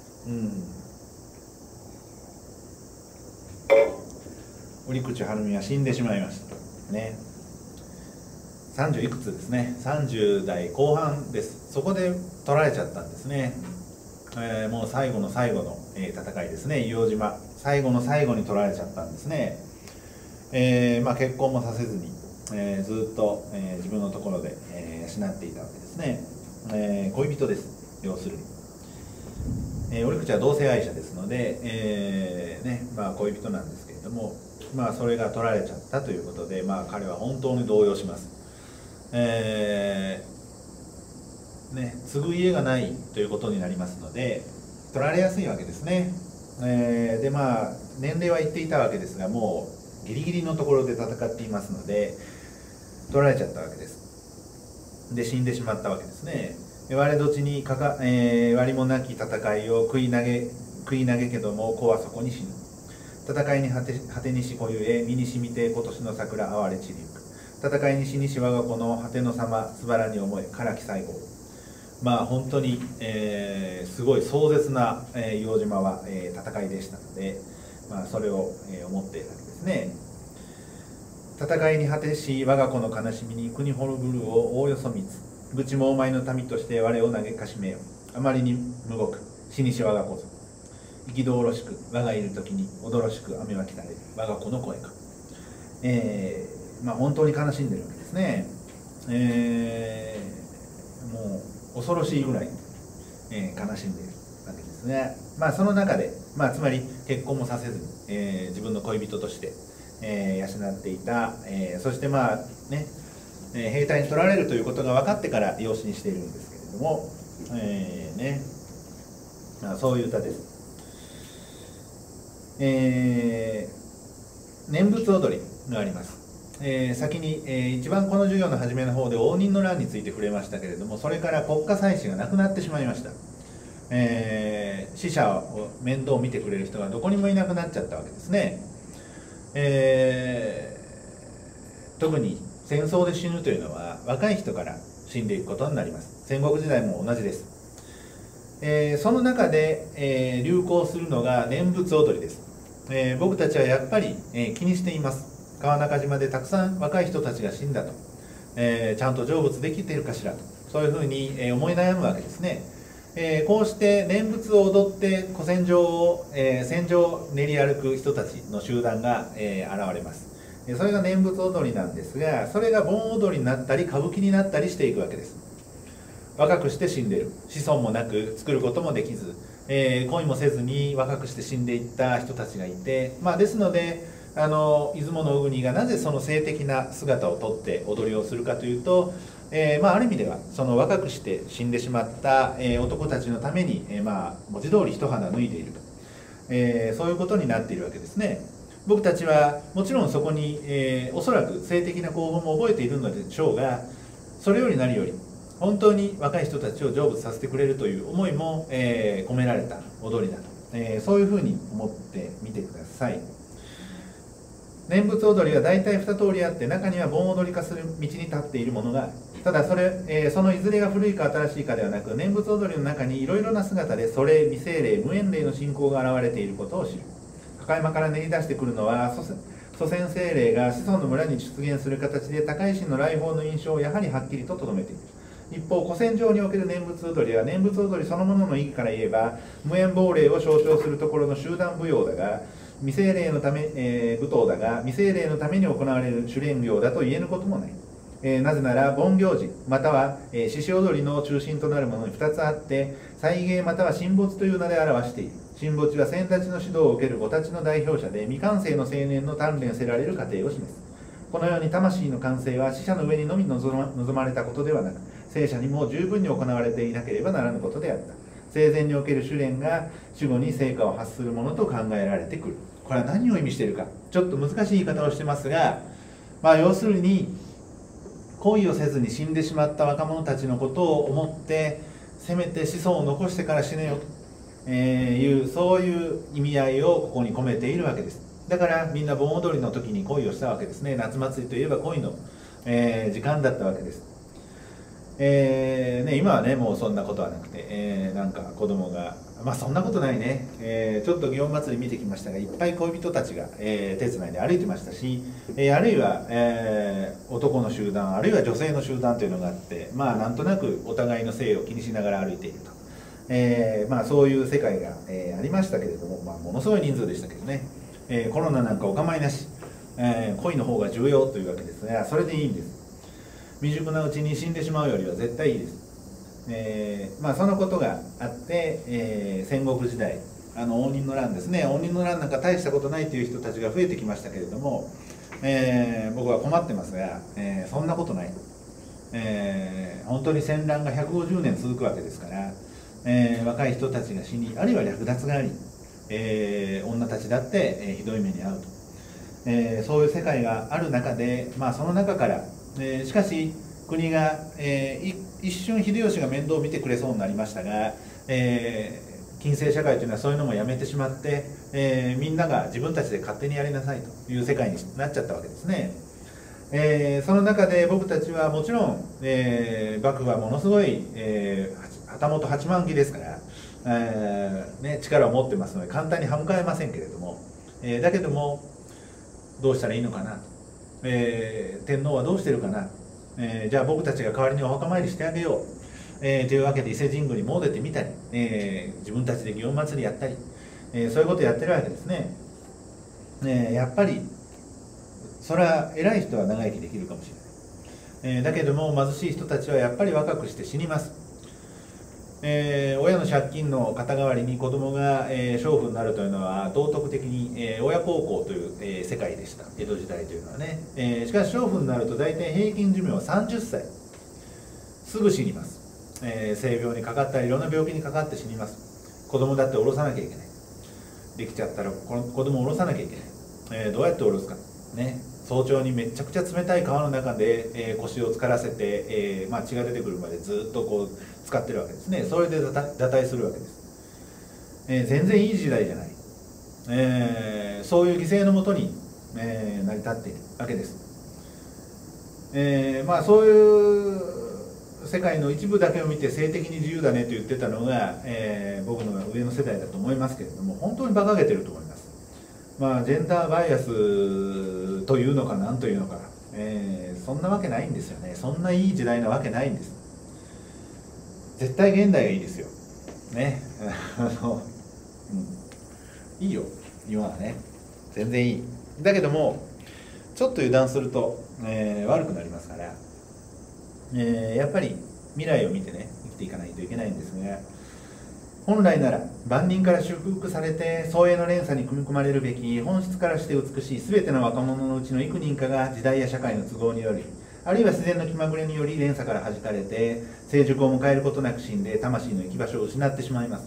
折口晴美は死んでしまいましたね。30いくつですね、30代後半です。そこで取られちゃったんですね。もう最後の最後の、戦いですね。硫黄島最後の最後に取られちゃったんですね。結婚もさせずに、ずっと、自分のところで、養っていたわけですね。恋人です、要するに。折口は同性愛者ですので、恋人なんですけれども、それが取られちゃったということで、彼は本当に動揺します。継ぐ家がないということになりますので取られやすいわけですね。で年齢は言っていたわけですが、もうギリギリのところで戦っていますので取られちゃったわけです。で死んでしまったわけですね。我どちに割もなき戦いを食い投げけども子はそこに死ぬ。戦いに果てにしこゆえ身にしみて今年の桜哀れ散りゆく。戦いにしにし我が子の果ての様つばらに思え唐き最後。本当に、すごい壮絶な、硫黄島は、戦いでしたので、それを、思っているわけですね。戦いに果てし我が子の悲しみに国滅ぶるをおおよそみつ。愚痴もお前の民として我を嘆かしめよ。あまりに無極死にし我が子ぞ。憤ろしく我がいる時に驚しく雨は来たれる我が子の声か。本当に悲しんでるわけですね。もう恐ろしいぐらい、悲しんでいるわけですね。その中で、つまり結婚もさせずに、自分の恋人として、養っていた、そして兵隊に取られるということが分かってから養子にしているんですけれども、そういう歌です。念仏踊りがあります。先に、一番この授業の初めの方で応仁の乱について触れましたけれども、それから国家祭祀がなくなってしまいました。死者を面倒を見てくれる人がどこにもいなくなっちゃったわけですね。特に戦争で死ぬというのは若い人から死んでいくことになります。戦国時代も同じです。その中で、流行するのが念仏踊りです。僕たちはやっぱり、気にしています。川中島でたくさん若い人たちが死んだと、ちゃんと成仏できているかしらと、そういうふうに、思い悩むわけですね。こうして念仏を踊って古戦場を、戦場を練り歩く人たちの集団が、現れます。それが念仏踊りなんですが、それが盆踊りになったり歌舞伎になったりしていくわけです。若くして死んでいる、子孫もなく作ることもできず、恋もせずに若くして死んでいった人たちがいて、ですので出雲の国がなぜその性的な姿をとって踊りをするかというと、ある意味ではその若くして死んでしまった、男たちのために、文字通り一肌脱いでいると、そういうことになっているわけですね。僕たちはもちろんそこに、おそらく性的な興奮も覚えているのでしょうが、それより何より本当に若い人たちを成仏させてくれるという思いも、込められた踊りだと、そういうふうに思ってみてください。念仏踊りは大体2通りあって、中には盆踊り化する道に立っているものがある。ただそのいずれが古いか新しいかではなく、念仏踊りの中にいろいろな姿で祖霊、未生霊、無縁霊の信仰が現れていることを知る。高山から練り出してくるのは祖先精霊が子孫の村に出現する形で高い神の来訪の印象をやはりはっきりと留めている。一方、古戦場における念仏踊りは念仏踊りそのものの意義から言えば無縁亡霊を象徴するところの集団舞踊だが、未成霊のため、舞踏だが未成霊のために行われる修練行だと言えぬこともない。なぜなら盆行事または獅子踊りの中心となるものに2つあって、祭芸または神没という名で表している。神没は先達の指導を受ける御たちの代表者で未完成の青年の鍛錬せられる過程を示す。このように魂の完成は死者の上にのみ望まれたことではなく、生者にも十分に行われていなければならぬことであった。生前における修練が死後に成果を発するものと考えられてくる。これは何を意味しているか、ちょっと難しい言い方をしてますが、要するに恋をせずに死んでしまった若者たちのことを思って、せめて子孫を残してから死ねよそういう意味合いをここに込めているわけです。だからみんな盆踊りの時に恋をしたわけですね。夏祭りといえば恋の、時間だったわけです。今はねもうそんなことはなくて、なんか子供がそんなことないね、ちょっと祇園祭り見てきましたが、いっぱい恋人たちが、手伝いで歩いてましたし、あるいは、男の集団あるいは女性の集団というのがあって、なんとなくお互いの性を気にしながら歩いていると、そういう世界が、ありましたけれども、ものすごい人数でしたけどね、コロナなんかお構いなし、恋の方が重要というわけですが、それでいいんです。未熟なうちに死んでしまうよりは絶対いいです。そのことがあって、戦国時代応仁の乱ですね、応仁の乱なんか大したことないという人たちが増えてきましたけれども、僕は困ってますが、そんなことない、本当に戦乱が150年続くわけですから、若い人たちが死に、あるいは略奪があり、女たちだって、ひどい目に遭うと、そういう世界がある中で、その中から、しかし国が、一瞬秀吉が面倒を見てくれそうになりましたが、近世社会というのはそういうのもやめてしまって、みんなが自分たちで勝手にやりなさいという世界になっちゃったわけですね。その中で僕たちはもちろん、幕府はものすごい、旗本8万騎ですから、力を持ってますので簡単に歯向かえませんけれども、だけどもどうしたらいいのかなと、天皇はどうしてるかな、じゃあ僕たちが代わりにお墓参りしてあげよう、というわけで伊勢神宮に詣でてみたり、自分たちで祇園祭りやったり、そういうことやってるわけですね。やっぱりそれは偉い人は長生きできるかもしれない、だけども貧しい人たちはやっぱり若くして死にます。親の借金の肩代わりに子供が、娼婦になるというのは道徳的に、親孝行という、世界でした、江戸時代というのはね。しかし娼婦になると大体平均寿命は30歳、すぐ死にます。性病にかかったりいろんな病気にかかって死にます。子供だって下ろさなきゃいけない、できちゃったら子供を下ろさなきゃいけない、どうやって下ろすかね。早朝にめちゃくちゃ冷たい川の中で、腰を浸からせて、血が出てくるまでずっとこう使ってるわけですね。それで堕胎するわけです。全然いい時代じゃない、そういう犠牲のもとに、成り立っているわけです。そういう世界の一部だけを見て性的に自由だねと言ってたのが、僕の上の世代だと思いますけれども、本当に馬鹿げてると思います。ジェンダーバイアスというのか何というのか、そんなわけないんですよね。そんないい時代なわけないんです。絶対現代がいいですよね。いいよ今はね、全然いい。だけどもちょっと油断すると、悪くなりますから、やっぱり未来を見てね生きていかないといけないんですが、本来なら万人から祝福されて創営の連鎖に組み込まれるべき、本質からして美しい全ての若者のうちの幾人かが時代や社会の都合により、あるいは自然の気まぐれにより連鎖から弾かれて成熟を迎えることなく死んで魂の行き場所を失ってしまいます。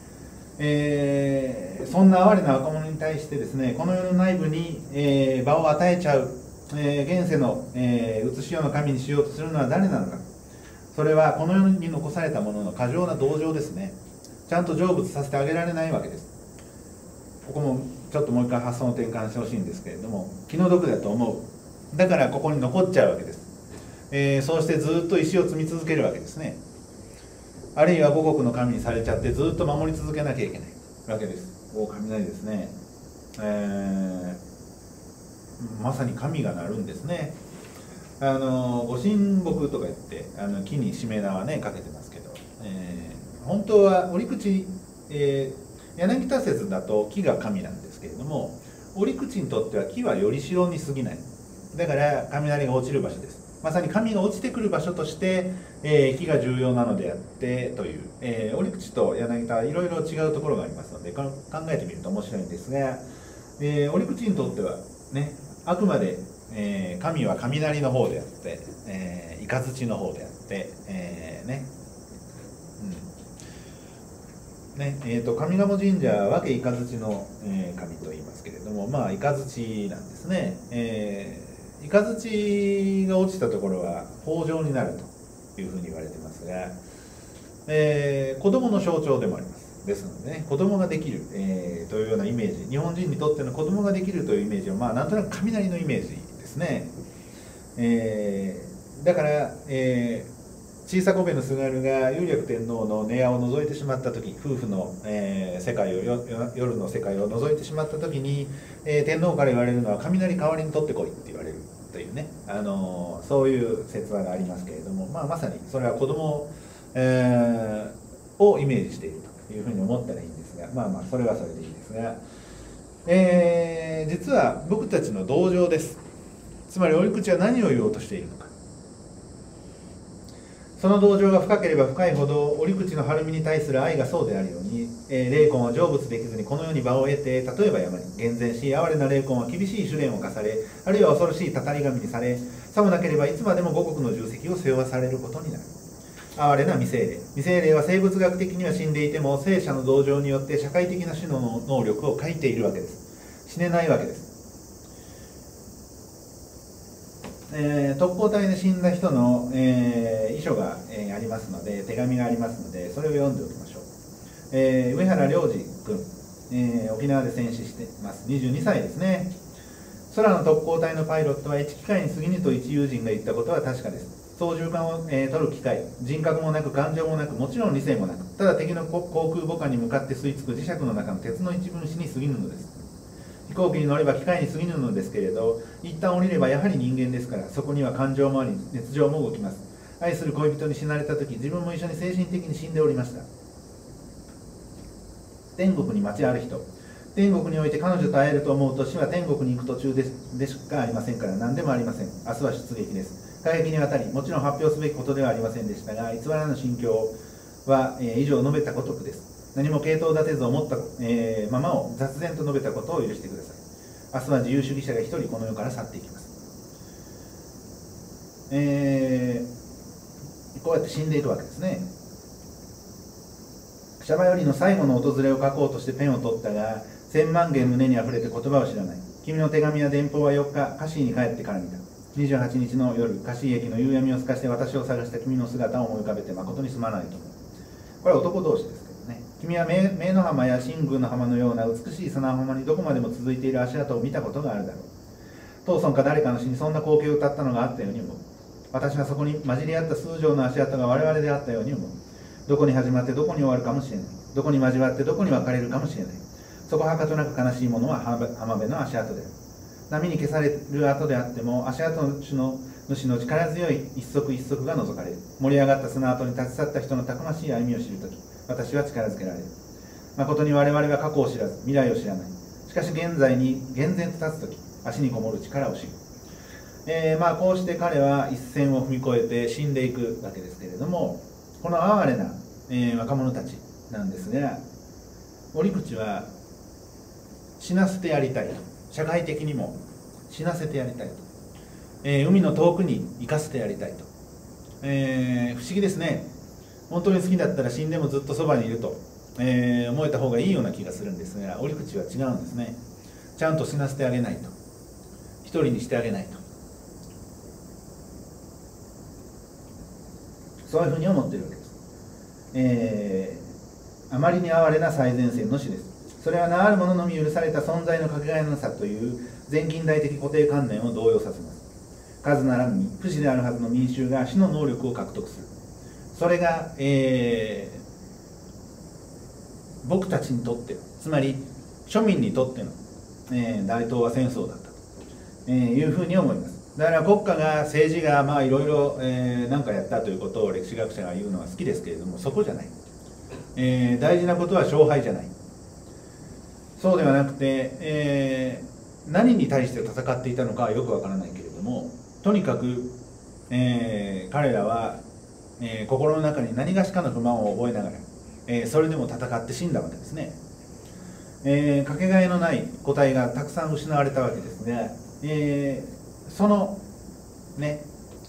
そんな哀れな若者に対してですね、この世の内部に、場を与えちゃう、現世の、写し世の神にしようとするのは誰なのか。それはこの世に残されたものの過剰な同情ですね。ちゃんと成仏させてあげられないわけです。ここもちょっともう一回発想の転換してほしいんですけれども、気の毒だと思う。だからここに残っちゃうわけです。そうしてずっと石を積み続けるわけですね。あるいは五穀の神にされちゃってずっと守り続けなきゃいけないわけです。雷ですね、まさに神が鳴るんですね。ご神木とか言って木にしめ縄ねかけてますけど、本当は折口、柳田説だと木が神なんですけれども、折口にとっては木はより代に過ぎない。だから雷が落ちる場所です。まさに神が落ちてくる場所として、木が重要なのであってという、折口と柳田はいろいろ違うところがありますので考えてみると面白いんですが、折口にとってはね、あくまで、神は雷の方であって、雷の方であって、上賀茂神社は和気雷の、神と言いますけれども、雷なんですね。雷が落ちたところは豊穣になるというふうに言われてますが、子供の象徴でもあります。 ですのでね、子供ができる、というようなイメージ、日本人にとっての子供ができるというイメージは、まあ、なんとなく雷のイメージですね。だから、小さこべの津軽が雄略天皇の寝屋を覗いてしまった時、夫婦の、世界を夜の世界を覗いてしまった時に、天皇から言われるのは雷代わりに取ってこいって言われるというね、そういう説話がありますけれども、まあ、まさにそれは子供、をイメージしているというふうに思ったらいいんですが、まあまあそれはそれでいいですが、実は僕たちの同情です。つまり折口は何を言おうとしているのか。その同情が深ければ深いほど折口の晴美に対する愛がそうであるように、霊魂は成仏できずにこの世に場を得て、例えば山に厳然し哀れな霊魂は厳しい試練を課され、あるいは恐ろしいたたり神にされ、さもなければいつまでも五穀の重責を背負わされることになる。哀れな未成霊。未成霊は生物学的には死んでいても聖者の同情によって社会的な種の能力を欠いているわけです。死ねないわけです。特攻隊で死んだ人の、遺書が、ありますので、手紙がありますので、それを読んでおきましょう。上原良二君、沖縄で戦死しています。22歳ですね。空の特攻隊のパイロットは一機械に過ぎぬと一友人が言ったことは確かです。操縦桿を、取る機械、人格もなく感情もなく、もちろん理性もなく、ただ敵の航空母艦に向かって吸い付く磁石の中の鉄の一分子に過ぎぬのです。飛行機に乗れば機械に過ぎぬのですけれど、一旦降りればやはり人間ですから、そこには感情もあり熱情も動きます。愛する恋人に死なれた時、自分も一緒に精神的に死んでおりました。天国に待ちある人、天国において彼女と会えると思うと死は天国に行く途中でしかありませんから、何でもありません。明日は出撃です。過激にわたり、もちろん発表すべきことではありませんでしたが、偽らぬ心境は、以上述べたごとくです。何も系統立てず思った、ままを雑然と述べたことを許してください。明日は自由主義者が一人この世から去っていきます。こうやって死んでいくわけですね。シャバよりの最後の訪れを書こうとしてペンを取ったが、千万元胸にあふれて言葉を知らない。君の手紙や電報は4日、カシーに帰ってから見た。28日の夜、カシー駅の夕闇を透かして私を探した君の姿を思い浮かべて誠にすまないと思う。これは男同士ですけどね。君は明の浜や新宮の浜のような美しい砂浜にどこまでも続いている足跡を見たことがあるだろう。トーソンか誰かの詩にそんな光景を歌ったのがあったように思う。私はそこに混じり合った数条の足跡が我々であったように思う。どこに始まってどこに終わるかもしれない。どこに交わってどこに分かれるかもしれない。そこはかとなく悲しいものは浜辺の足跡である。波に消される跡であっても足跡の主の力強い一足一足が覗かれる。盛り上がった砂跡に立ち去った人のたくましい歩みを知るとき、私は力づけられる。誠に我々は過去を知らず未来を知らない。しかし現在に厳然と立つとき、足にこもる力を知る。こうして彼は一線を踏み越えて死んでいくわけですけれども、この哀れな、若者たちなんですが、折口は死なせてやりたいと、社会的にも死なせてやりたいと、海の遠くに行かせてやりたいと、不思議ですね。本当に好きだったら死んでもずっとそばにいると、思えた方がいいような気がするんですが、折口は違うんですね。ちゃんと死なせてあげないと、一人にしてあげないと、そういうふうに思っているわけです。あまりに哀れな最前線の死です。それは名ある者のみ許された存在のかけがえのなさという全近代的固定観念を動揺させます。数ならぬ不死であるはずの民衆が死の能力を獲得する。それが、僕たちにとっての、つまり庶民にとっての、大東亜戦争だったと、いうふうに思います。だから国家が政治がいろいろ何かやったということを歴史学者が言うのは好きですけれども、そこじゃない。大事なことは勝敗じゃない。そうではなくて、何に対して戦っていたのかはよくわからないけれども、とにかく、彼らは、心の中に何がしかの不満を覚えながら、それでも戦って死んだわけですね。かけがえのない個体がたくさん失われたわけですが、そのね、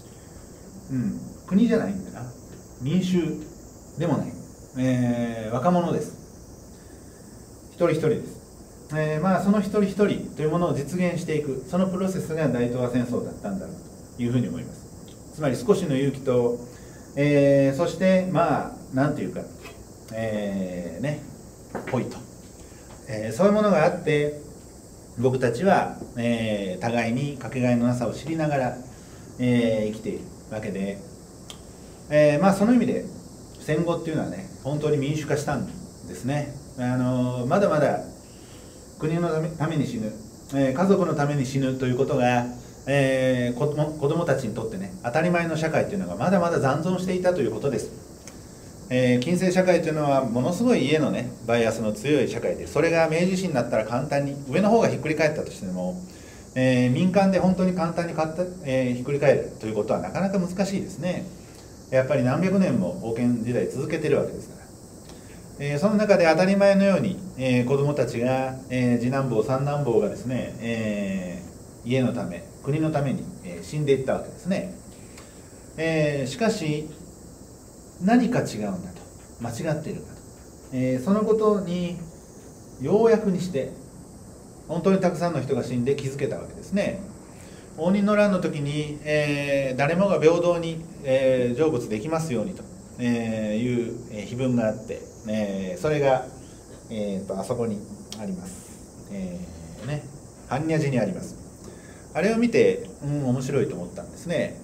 国じゃないんだな、民衆でもない、若者です。一人一人です。その一人一人というものを実現していく、そのプロセスが大東亜戦争だったんだろうというふうに思います。つまり少しの勇気と、そしてなんていうか、 ぽいと、そういうものがあって僕たちは、互いにかけがえのなさを知りながら、生きているわけで、その意味で戦後っていうのはね本当に民主化したんですね。まだまだ国のために死ぬ、家族のために死ぬということが、子供たちにとってね当たり前の社会というのがまだまだ残存していたということです。近世社会というのはものすごい家のねバイアスの強い社会で、それが明治維新になったら簡単に上の方がひっくり返ったとしても、民間で本当に簡単にひっくり返るということはなかなか難しいですね。やっぱり何百年も封建時代続けてるわけですから、その中で当たり前のように、子どもたちが、次男坊三男坊がですね、家のため国のために、死んでいったわけですね。しかし何か違うんだと、間違っているんだと、そのことにようやくにして本当にたくさんの人が死んで気づけたわけですね。応仁の乱の時に、誰もが平等に、成仏できますようにという、碑文があって、それが、あそこにあります、般若寺にあります。あれを見て、面白いと思ったんですね。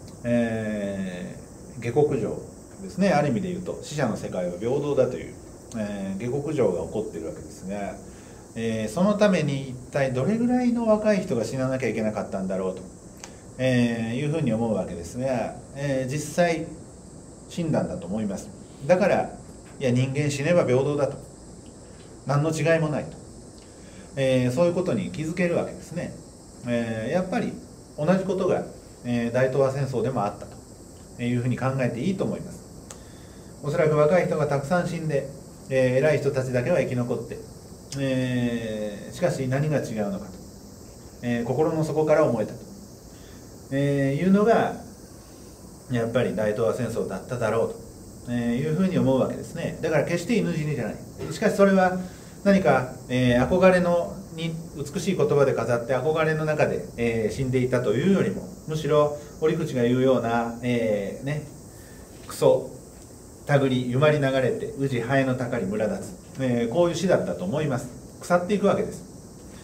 下克上ですね。ある意味で言うと死者の世界は平等だという、下克上が起こっているわけですが、そのために一体どれぐらいの若い人が死ななきゃいけなかったんだろうと、いうふうに思うわけですが、実際死んだんだと思います。だからいや人間死ねば平等だと、何の違いもないと、そういうことに気づけるわけですね。やっぱり同じことが、大東亜戦争でもあったというふうに考えていいと思います。おそらく若い人がたくさん死んで、偉い人たちだけは生き残って、しかし何が違うのかと、心の底から思えたと、いうのがやっぱり大東亜戦争だっただろうと、いうふうに思うわけですね。だから決して犬死にじゃない。しかしそれは何か、憧れのに美しい言葉で飾って憧れの中で、死んでいたというよりも、むしろ折口が言うような、クソたぐりゆまり流れて宇治ハエのたかり村立つ、こういう詩だったと思います。腐っていくわけです。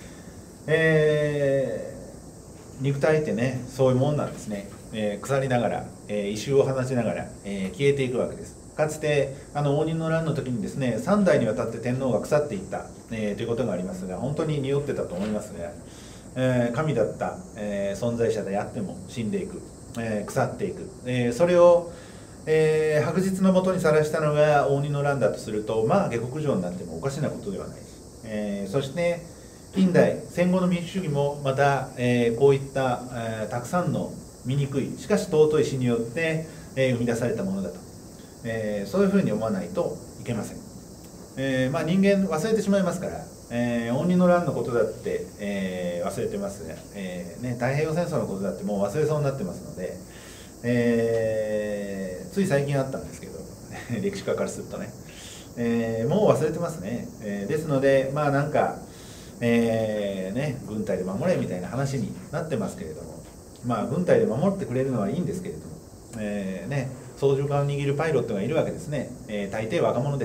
肉体ってねそういうもんなんですね。腐りながら、異臭を放ちながら、消えていくわけです。かつて応仁の乱の時にですね3代にわたって天皇が腐っていった、ということがありますが、本当に匂ってたと思いますが、神だった、存在者であっても死んでいく、腐っていく、それを白日のもとにさらしたのが応仁の乱だとすると、下克上になってもおかしなことではないし、そして近代戦後の民主主義もまた、こういった、たくさんの醜いしかし尊い死によって、生み出されたものだと、そういうふうに思わないといけません。人間忘れてしまいますから、応仁の乱のことだって、忘れてますが、太平洋戦争のことだってもう忘れそうになってますので、つい最近あったんですけど歴史家からするとね、もう忘れてますね。ですのでなんか、軍隊で守れみたいな話になってますけれども、軍隊で守ってくれるのはいいんですけれども、操縦桿を握るパイロットがいるわけですね。大抵若者です。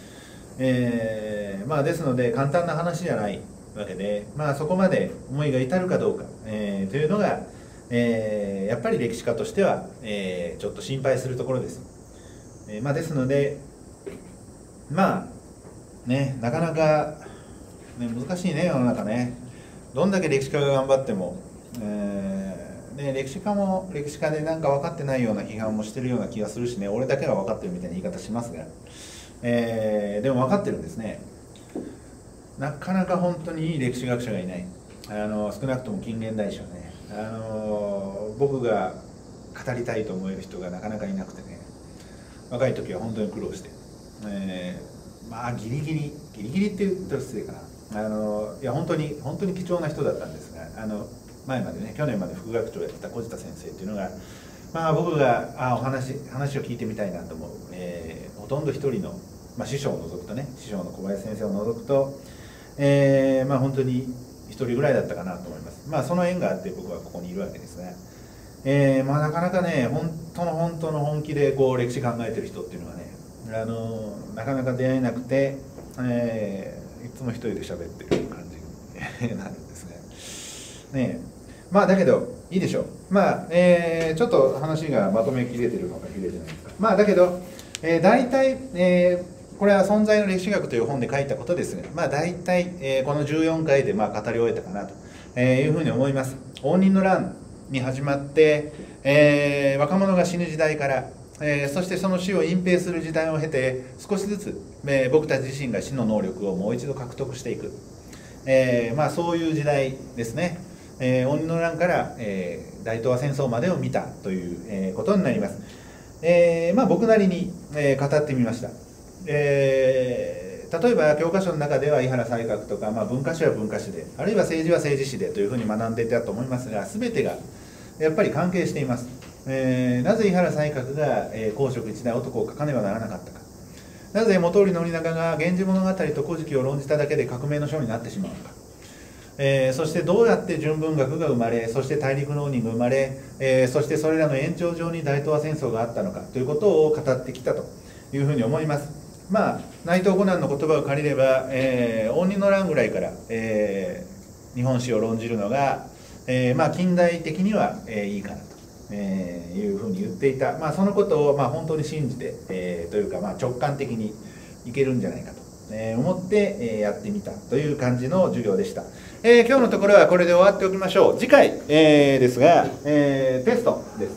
ですので簡単な話じゃないわけで、そこまで思いが至るかどうか、というのが、やっぱり歴史家としては、ちょっと心配するところです。ですのでなかなか、難しいね世の中ね。どんだけ歴史家が頑張っても、歴史家も歴史家でなんか分かってないような批判もしてるような気がするしね、俺だけが分かってるみたいな言い方しますが、でも分かってるんですね。なかなか本当にいい歴史学者がいない。少なくとも近現代史はね、僕が語りたいと思える人がなかなかいなくてね、若い時は本当に苦労して、ギリギリって言ったら失礼かな。いや本当に貴重な人だったんですが、前までね去年まで副学長をやってた小田先生っていうのが、僕が話を聞いてみたいなと思う、ほとんど一人の、師匠を除くとね、師匠の小林先生を除くと、本当に一人ぐらいだったかなと思います。その縁があって僕はここにいるわけですが、なかなかね本当の本気でこう歴史考えてる人っていうのはね、なかなか出会えなくて、 いつも一人で喋ってる感じになるんですね。ねえ、まあだけどいいでしょう。まあ、ちょっと話がまとめきれてるのか切れてないですか。まあだけど、大体、これは存在の歴史学という本で書いたことですが、まあ大体、この14回でまあ語り終えたかなというふうに思います。応仁の乱に始まって、若者が死ぬ時代から、そしてその死を隠蔽する時代を経て少しずつ、僕たち自身が死の能力をもう一度獲得していく、まあそういう時代ですね。応仁の乱から、大東亜戦争までを見たという、ことになります。まあ僕なりに、語ってみました。例えば教科書の中では井原西鶴とか、まあ、文化史は文化史で、あるいは政治は政治史でというふうに学んでいたと思いますが、全てがやっぱり関係しています。なぜ井原西鶴が、公職一代男を書かねばならなかったか、なぜ本居宣長が「源氏物語」と「古事記」を論じただけで革命の書になってしまうのか、そしてどうやって純文学が生まれ、そして大陸農人が生まれ、そしてそれらの延長上に大東亜戦争があったのかということを語ってきたというふうに思います。まあ内藤五難の言葉を借りれば、応仁の乱ぐらいから、日本史を論じるのが、まあ近代的には、いいかなと、いうふうに言っていた、まあ、そのことをまあ本当に信じて、というかまあ直感的にいけるんじゃないかと、思って、やってみたという感じの授業でした。今日のところはこれで終わっておきましょう。次回、ですが、テストです。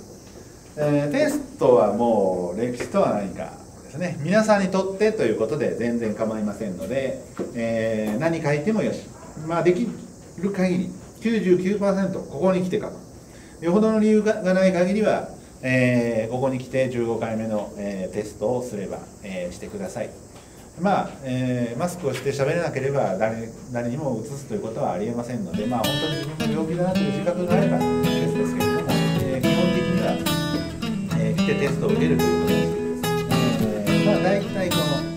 テストはもう歴史とは何かですね、皆さんにとってということで全然構いませんので、何書いてもよし、まあ、できる限り 99% ここに来て書く。よほどの理由がない限りは、ここに来て15回目の、テストをすれば、してください。まあマスクをして喋れなければ誰にもうつすということはありえませんので、まあ、本当に自分の病気だなという自覚があれば別ですけれども、基本的には、来てテストを受けるということをしてください。まあ、大体この